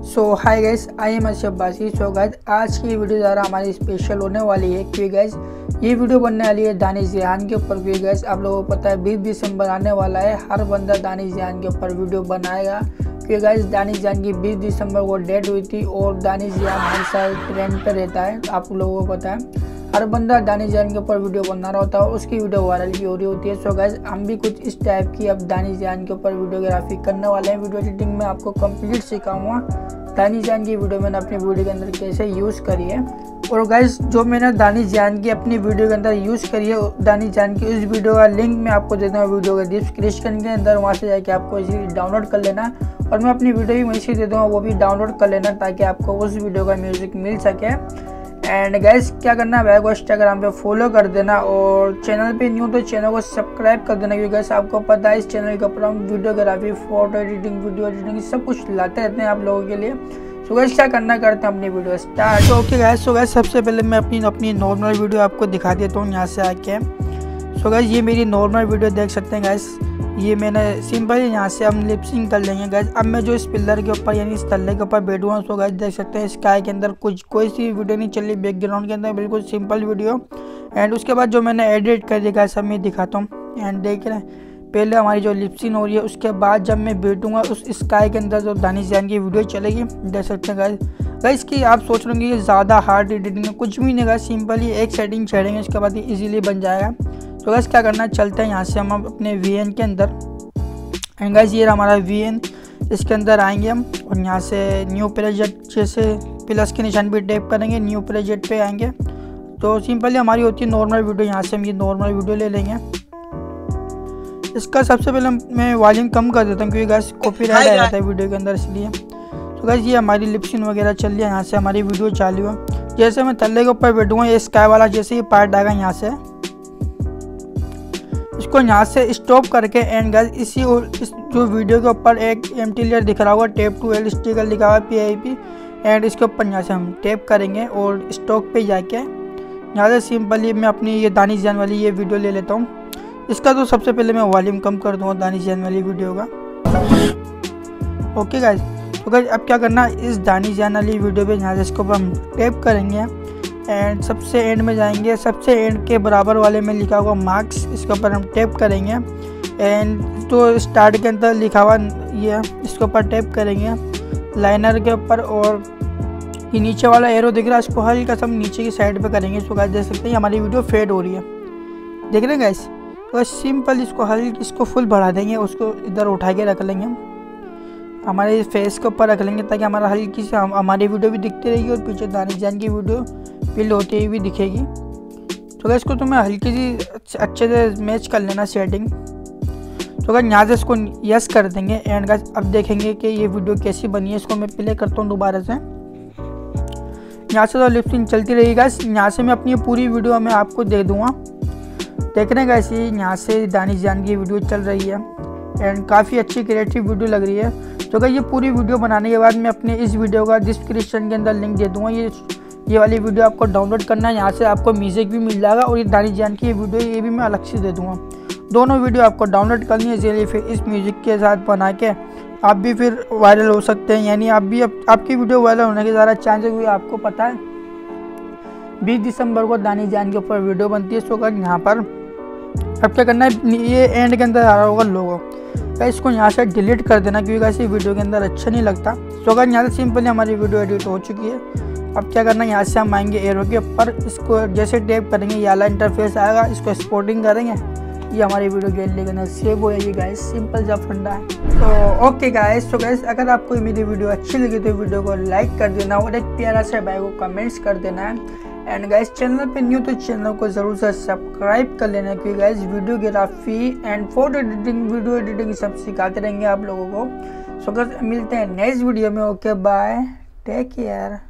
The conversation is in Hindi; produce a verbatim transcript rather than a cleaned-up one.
So hi guys, I am Arshad Basi. So guys, आज की वीडियो ज़रा हमारी स्पेशल होने वाली है क्योंकि गाइस ये वीडियो बनने वाली है दानिश ज़ियान के ऊपर। क्योंकि गाइस आप लोगों को पता है बीस दिसंबर आने वाला है, हर बंदा दानिश ज़ियान के ऊपर वीडियो बनाएगा क्योंकि गाइस दानिश ज़ियान की बीस दिसंबर को डेट हुई थी और दानिश ज़ियान हर साल ट्रेंड पर रहता है। आप लोगों को पता है हर बंदा दानिश ज़ियान के ऊपर वीडियो बना रहा होता है, उसकी वीडियो वायरल भी हो रही होती है। सो गाइस हम भी कुछ इस टाइप की अब दानिश ज़ियान के ऊपर वीडियोग्राफी करने वाले हैं। वीडियो एडिटिंग में आपको कंप्लीट सिखाऊंगा दानिश ज़ियान की वीडियो मैंने अपनी वीडियो के अंदर कैसे यूज़ करी है। और गाइस जो मैंने दानिश ज़ियान की अपनी वीडियो के अंदर यूज़ करी है, दानिश ज़ियान की उस वीडियो का लिंक मैं आपको देता हूँ वीडियो के डिस्क्रिप्शन के अंदर, वहाँ से जाके आपको इसी डाउनलोड कर लेना और मैं अपनी वीडियो भी वहीं से दे दूँगा, वो भी डाउनलोड कर लेना ताकि आपको उस वीडियो का म्यूज़िक मिल सके। एंड गाइस क्या करना है, भाई को इंस्टाग्राम पे फॉलो कर देना और चैनल पे न्यू तो चैनल को सब्सक्राइब कर देना क्योंकि गाइस आपको पता है इस चैनल के ऊपर हम videography, photo editing, video editing सब कुछ लाते रहते हैं आप लोगों के लिए। सो गाइस क्या करना करते हैं अपनी video start. Okay guys, so guys सबसे पहले मैं अपनी अपनी नॉर्मल वीडियो आपको दिखा देता हूँ यहाँ से आके। सो गाइस ये मेरी नॉर्मल वीडियो देख सकते हैं गाइस, ये मैंने सिंपल यहाँ से हम लिपसिंग कर लेंगे गाइस। अब मैं जो इस पिलर के ऊपर यानी इस तल्ले के ऊपर बैठूँगा, सो गाइस देख सकते हैं स्काई के अंदर कुछ कोई सी वीडियो नहीं चल रही बैकग्राउंड के अंदर, बिल्कुल सिंपल वीडियो। एंड उसके बाद जो मैंने एडिट कर दिया गाइस, अब मैं दिखाता हूँ। एंड देख रहे हैं पहले हमारी जो लिपसिंग हो रही है, उसके बाद जब मैं बैठूँगा उस स्काई के अंदर जो दानिश ज़ियान की वीडियो चलेगी, देख सकते हैं गाइस। गाइस की आप सोच रहे होंगे कि ज़्यादा हार्ड एडिटिंग है, कुछ भी नहीं गाइस, सिंपली एक सेटिंग छेड़ेंगे उसके बाद इजीली बन जाएगा। तो गाइस क्या करना है, चलते हैं यहाँ से हम अपने वी एन के अंदर। एंड गाइस ये हमारा वी एन, इसके अंदर आएंगे हम और यहाँ से न्यू प्रोजेक्ट जैसे प्लस के निशान भी टैप करेंगे, न्यू प्रोजेक्ट पे आएंगे तो सिंपली हमारी होती है नॉर्मल वीडियो। यहाँ से हम ये नॉर्मल वीडियो ले लेंगे। इसका सबसे पहले मैं वॉल्यूम कम कर देता हूँ क्योंकि गाइस कॉपीराइट आ जाता है वीडियो के अंदर, इसलिए। तो गाइस ये हमारी लिपसिंग वगैरह चल रही है, यहाँ से हमारी वीडियो चालू है। जैसे मैं थल्ले के ऊपर बैठूँगा, ये स्काई वाला जैसे ये पार्ट आएगा यहाँ से, इसको यहाँ से स्टॉप करके एंड गाइस इसी इस जो वीडियो के ऊपर एक एम्प्टी लेयर दिख रहा होगा, टैप टू एल स्टिकर लिखा हुआ पी आई पी, एंड इसके ऊपर यहाँ से हम टैप करेंगे और स्टॉक पे जाके यहाँ से सिंपली मैं अपनी ये दानिश ज़ियान वाली ये वीडियो ले लेता हूँ। इसका तो सबसे पहले मैं वॉल्यूम कम कर दूँगा दानिश ज़ियान वाली वीडियो का। ओके गाइस, तो गाइस अब क्या करना, इस दानिश ज़ियान वाली वीडियो पे यहाँ से इसके ऊपर हम टैप करेंगे एंड सबसे एंड में जाएंगे, सबसे एंड के बराबर वाले में लिखा हुआ मार्क्स, इसके ऊपर हम टैप करेंगे एंड जो स्टार्ट के अंदर लिखा हुआ ये इसके ऊपर टैप करेंगे लाइनर के ऊपर, और ये नीचे वाला एरो दिख रहा है इसको हल्का सा हम नीचे की साइड पे करेंगे। इसको गाइस देख सकते हैं हमारी वीडियो फेड हो रही है, देख रहे हैं गाइस। तो सिंपल इसको हल्की इसको फुल बढ़ा देंगे, उसको इधर उठा के रख लेंगे, हमारे फेस के ऊपर रख लेंगे ताकि हमारा हल्की से हम, हमारी वीडियो भी दिखती रहेगी और पीछे दानिश ज़ियान की वीडियो फिल होती हुई भी दिखेगी। तो गाइस इसको तो मैं हल्की सी अच्छे से मैच कर लेना सेटिंग। तो गाइस यहाँ से इसको यस कर देंगे एंड गाइस अब देखेंगे कि ये वीडियो कैसी बनी है। इसको मैं प्ले करता हूँ दोबारा से, यहाँ से तो लिपसिंग चलती रहेगी गाइस। यहाँ से मैं अपनी पूरी वीडियो मैं आपको दे दूँगा, देख रहे हैं गाइस ये यहाँ से दानिश ज़ियान की वीडियो चल रही है एंड काफ़ी अच्छी क्रिएटिव वीडियो लग रही है। तो गाइस ये पूरी वीडियो बनाने के बाद मैं अपने इस वीडियो का डिस्क्रिप्शन के अंदर लिंक दे दूँगा, ये ये वाली वीडियो आपको डाउनलोड करना है, यहाँ से आपको म्यूजिक भी मिल जाएगा और ये दानिश ज़ियान की वीडियो ये भी मैं अलग से दे दूँगा। दोनों वीडियो आपको डाउनलोड करनी है, इसलिए फिर इस म्यूज़िक के साथ बना के आप भी फिर वायरल हो सकते हैं, यानी आप भी आप, आपकी वीडियो वायरल होने के ज़्यादा चांसेस हुए। आपको पता है बीस दिसंबर को दानिश ज़ियान के ऊपर वीडियो बनती है। सो गाइस यहाँ पर अब क्या करना है, ये एंड के अंदर आ रहा होगा लोगो, गाइस इसको यहाँ से डिलीट कर देना क्योंकि गाइस ये वीडियो के अंदर अच्छा नहीं लगता। सो गाइस यहाँ से सिंपली हमारी वीडियो एडिट हो चुकी है। अब क्या करना है, यहाँ से हम आएंगे एरो के ऊपर, इसको जैसे टैप करेंगे ये वाला इंटरफेस आएगा, इसको एक्सपोर्टिंग करेंगे, ये हमारी वीडियो गैलरी के अंदर सेव हो जाएगी गाइस, सिंपल सा फंडा है। तो ओके गाइस, तो गाइस अगर आपको मेरी वीडियो अच्छी लगी तो वीडियो को लाइक कर देना और एक प्यारा सा भाई को कमेंट्स कर देना है। एंड गाइस चैनल पे न्यू तो चैनल को ज़रूर से सब्सक्राइब कर लेना क्योंकि guys videography and photo editing, video editing सब सिखाते रहेंगे आप लोगों को। सो गाइस मिलते हैं नेक्स्ट वीडियो में। Okay bye, take care.